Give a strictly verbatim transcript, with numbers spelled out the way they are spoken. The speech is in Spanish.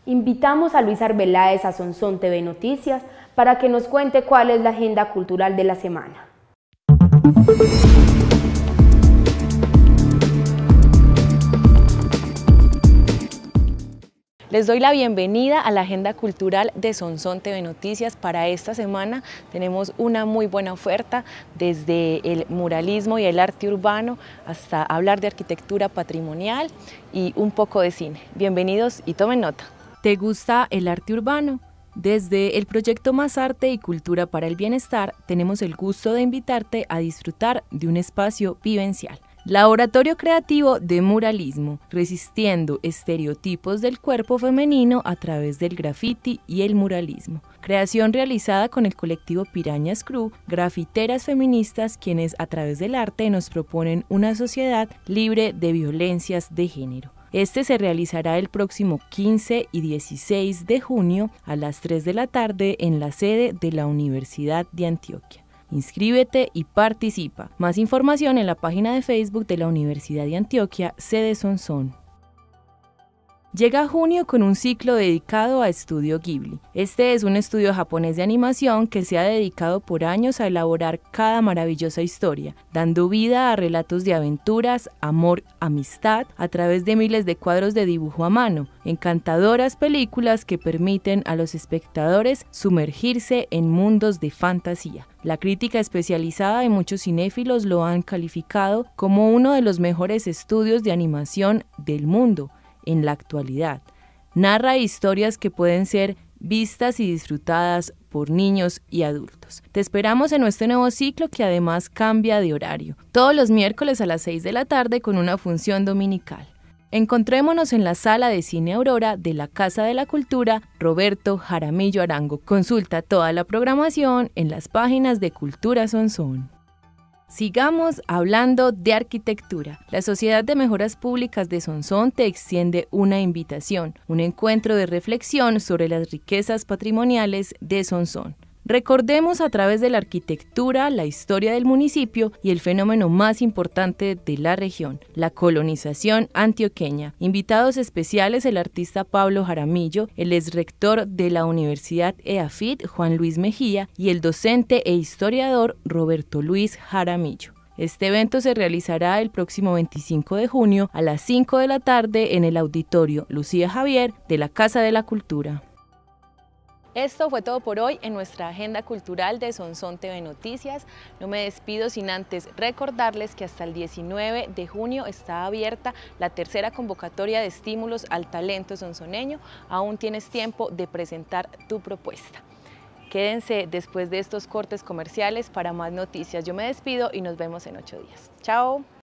Invitamos a Luis Arbeláez a Sonsón T V Noticias para que nos cuente cuál es la agenda cultural de la semana. Les doy la bienvenida a la agenda cultural de Sonsón T V Noticias. Para esta semana tenemos una muy buena oferta, desde el muralismo y el arte urbano hasta hablar de arquitectura patrimonial y un poco de cine. Bienvenidos y tomen nota. ¿Te gusta el arte urbano? Desde el proyecto Más Arte y Cultura para el Bienestar tenemos el gusto de invitarte a disfrutar de un espacio vivencial. Laboratorio creativo de muralismo, resistiendo estereotipos del cuerpo femenino a través del graffiti y el muralismo. Creación realizada con el colectivo Pirañas Crew, grafiteras feministas quienes a través del arte nos proponen una sociedad libre de violencias de género. Este se realizará el próximo quince y dieciséis de junio a las tres de la tarde en la sede de la Universidad de Antioquia. Inscríbete y participa. Más información en la página de Facebook de la Universidad de Antioquia, sede Sonsón. Llega junio con un ciclo dedicado a Estudio Ghibli. Este es un estudio japonés de animación que se ha dedicado por años a elaborar cada maravillosa historia, dando vida a relatos de aventuras, amor, amistad, a través de miles de cuadros de dibujo a mano, encantadoras películas que permiten a los espectadores sumergirse en mundos de fantasía. La crítica especializada y muchos cinéfilos lo han calificado como uno de los mejores estudios de animación del mundo. En la actualidad, narra historias que pueden ser vistas y disfrutadas por niños y adultos. Te esperamos en nuestro nuevo ciclo que además cambia de horario, todos los miércoles a las seis de la tarde con una función dominical. Encontrémonos en la Sala de Cine Aurora de la Casa de la Cultura Roberto Jaramillo Arango. Consulta toda la programación en las páginas de Cultura Sonsón. Sigamos hablando de arquitectura. La Sociedad de Mejoras Públicas de Sonsón te extiende una invitación, un encuentro de reflexión sobre las riquezas patrimoniales de Sonsón. Recordemos a través de la arquitectura la historia del municipio y el fenómeno más importante de la región, la colonización antioqueña. Invitados especiales el artista Pablo Jaramillo, el exrector de la Universidad EAFIT, Juan Luis Mejía, y el docente e historiador Roberto Luis Jaramillo. Este evento se realizará el próximo veinticinco de junio a las cinco de la tarde en el auditorio Lucía Javier de la Casa de la Cultura. Esto fue todo por hoy en nuestra agenda cultural de Sonsón T V Noticias. No me despido sin antes recordarles que hasta el diecinueve de junio está abierta la tercera convocatoria de estímulos al talento sonsoneño. Aún tienes tiempo de presentar tu propuesta. Quédense después de estos cortes comerciales para más noticias. Yo me despido y nos vemos en ocho días. Chao.